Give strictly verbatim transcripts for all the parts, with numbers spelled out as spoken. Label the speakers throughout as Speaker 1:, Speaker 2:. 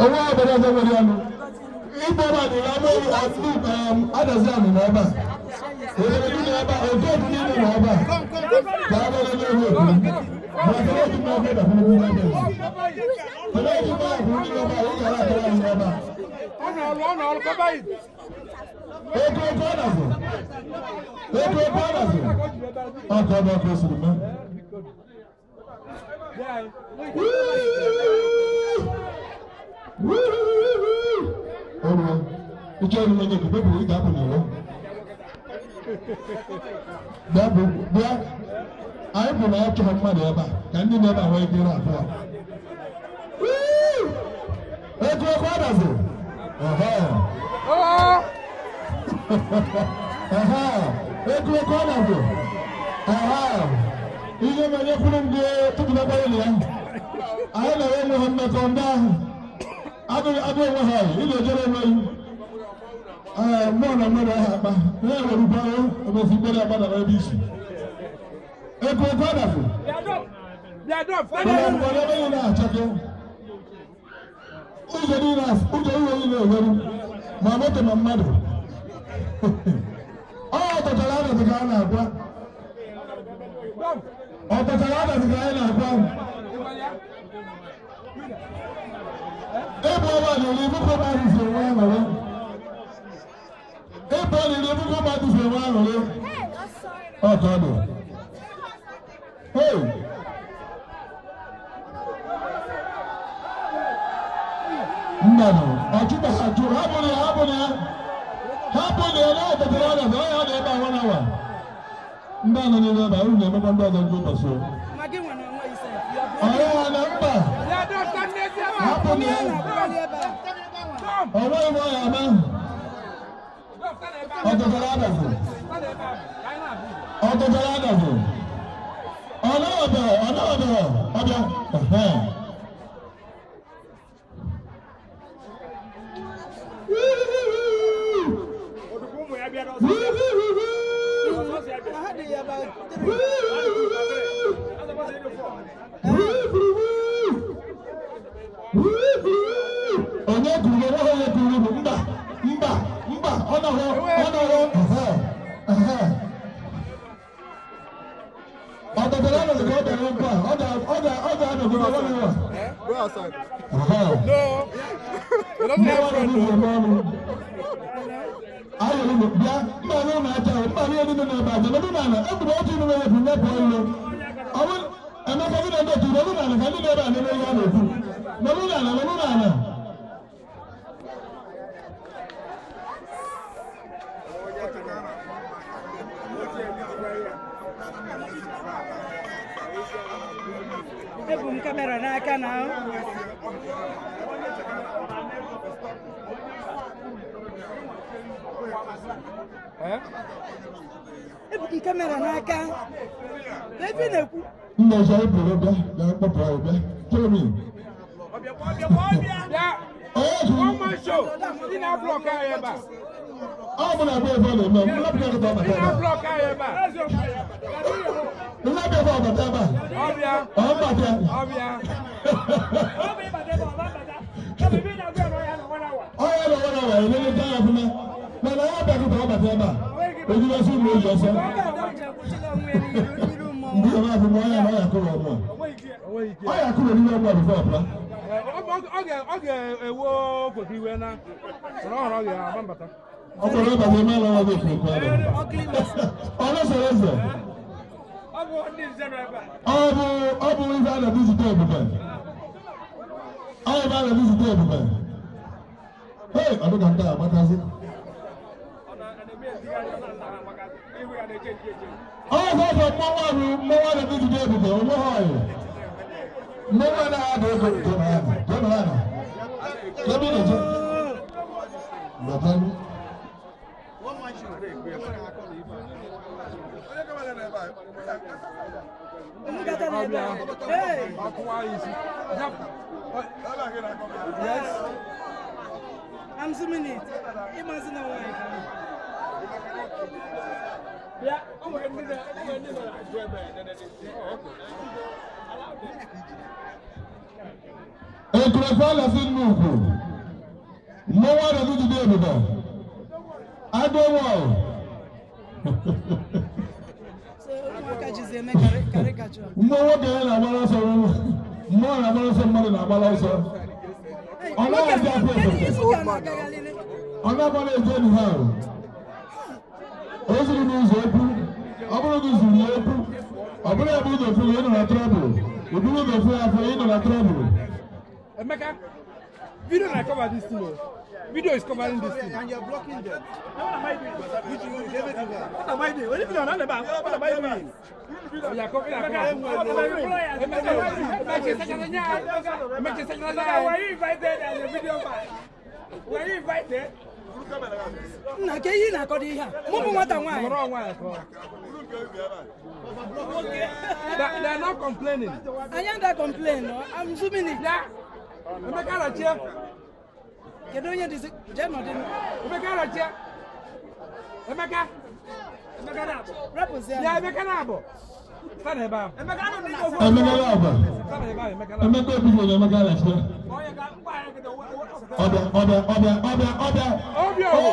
Speaker 1: Owo abada za wori anu. Ibo ba ni lawo atu um adazi anu na ba. Ele ni na ba, o go ni na ba. Ka ba le le wo. Ba ko ti ma be da fun ni na be. Ele ti ba fun ni na ba, o ga la ka ni na ba. Ona lo ona lo ko ba yi. E ko ko na so. E ko ko na so. O ko ba ko su ma. Yeah. Oh, you can't even get the people who got on you. That book, I will have to have money about. Can you never wake it up? Woo! Let's go, what is it? Aha! Aha! Let's go, what is it? Aha! You never get to the Babylon. I know Muhammad on down. Abu Abu Wahai, you know, Jeremy. Uh, more than mother, I will buy a few better about the Rabisi. Echo Padafu. They are not whatever you know, Chucky. Who's the leader? Who's the leader? Mamma to my mother. Oh, the Talana of the Ghana. Oh, the Talana of the Ghana. Everyone will live for my one. Everybody live for my one. Oh, God. Hey. No, no. I took a hat to Habony, Habony. Habony, and all the brothers. I had about one hour. None of them are only one dozen group or so. I have a number. Habony. Oh, why am I? Oh, the brothers. Oh, the brothers. Oh, no, no, no, no. Oh, Onye kwuru onye onye kwuru bụ mba mba mba ọ nọrọ ọ nọrọ ehe ọ dọdọrọ ọnọdụ ka ọ dọrọ nkwa ọ ga ọ ga ọ ga anọgide ọnwa n'ụwa. Go outside. No. You don't have friend. Ayo ni bia mba ni na acha mba ni ni na ba je no na na e bu o ti no e bu na po lo. Awu e ma ka ni na do ti no na na ka ni na ba ni na ya no bu. No na na no na na.
Speaker 2: Ebum kamera n'aka na.
Speaker 1: Eh?
Speaker 2: Ebum kamera n'aka. Ebi na-ekwu.
Speaker 1: Nne so e buru bia, ya kpọpụ ya bia. Tell me.
Speaker 3: Obia obia obia. Ya.
Speaker 1: Oh,
Speaker 3: one man show. Ina block aye ba.
Speaker 1: Oh, but I will follow them. I'm not going to talk about that.
Speaker 3: Ina block aye ba.
Speaker 1: I'm not going to talk about that.
Speaker 3: Obia.
Speaker 1: Oh, but yeah.
Speaker 3: Obia. Obia ba de ba ba ba. Come be na go no ya no one hour.
Speaker 1: Oh, yeah, no one hour. Let me tell you from me. Na na ya ba ko talk about that. Oju lo su mo yo so. Ndi o ma fi mo ya na ya ko ro mo. Oh, ya ko ro ni mo before pla.
Speaker 3: Oge oge ewo kokriwe na. Ro ro ya abambata.
Speaker 1: Ọkọ rẹ bàbá ẹ máa lọ wọ́n bí kúrò kúrò rẹ. Ọlọ́sọ̀rọ̀ ẹ̀sẹ̀.
Speaker 3: Ọbụ ndị nzerebe.
Speaker 1: Ọbụ ọbụ ife a na-ebi zute ebube. Ọ ebe a na-ebi zute ebube. Hey, ọdụ ka nke a gbatazi. Ọ ọzọ ọzọ mmọnwụ ahụ mmọnwụ a na-ebi zute ebube onye ha ọyị. Mmọnwụ a na-adị ego nke na ya. Jọna ya na. Kedu na-eje? Gbatazi.
Speaker 2: Hey!
Speaker 3: Yes.
Speaker 2: I'm zooming it. Imagine how I
Speaker 3: Yeah, I'm going to do that.
Speaker 1: Ekuru Ọ̀rọ̀ fẹ́lẹ̀ sí inú òkú. Mo wá lọ sí ìdílé ìbùdó. Adéwọ̀. Mo wọ́n kẹ́yìn náà bọ́lá sọ wọ́n. Mo wọ́n náà bọ́lá sọ mọ́lẹ̀ náà bọ́lá sọ. Ọ̀nà àti àpò ìfẹ̀fẹ̀. Ọ̀nà bọ́lá ìjẹ́ nìyà o. O sì ní ìzò ekú. Ọbúrò ní ìzò ìyẹ́ ekú. Ọbúrò ẹ̀bí ìzò fún yín nà trọ́bù. Ìdúró ìzò fún yà fún yín nà trọ́bù.
Speaker 3: Emeka, video na cover this thing. Video is covering this thing.
Speaker 4: And you're blocking them. What am I doing? What am I doing? What am I doing? What am I doing?
Speaker 3: Yeah, copy that.
Speaker 2: Were you invited as a video man? Were you invited? Na ke yi na ko di ha. Mo mo wata nwa.
Speaker 3: Mo ro nwa ko. They are not complaining.
Speaker 2: I am not complaining. No? I'm zooming it.
Speaker 3: Yeah. Emeka la che.
Speaker 2: Kedu onye dị jeno dị.
Speaker 3: Emeka la che. Emeka.
Speaker 2: Emeka na abo. Represent.
Speaker 3: Yeah, Emeka na abo. Sana eba.
Speaker 2: Emeka no ni go.
Speaker 1: Emeka na abo.
Speaker 3: Sana eba, Emeka na.
Speaker 1: Emeka bi wo Emeka la che.
Speaker 2: Oya ka mpa ya ke do.
Speaker 1: Ọbẹ ọbẹ ọbẹ ọbẹ ọbẹ.
Speaker 3: Obi o.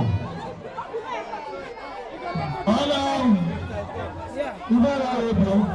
Speaker 1: Yeah.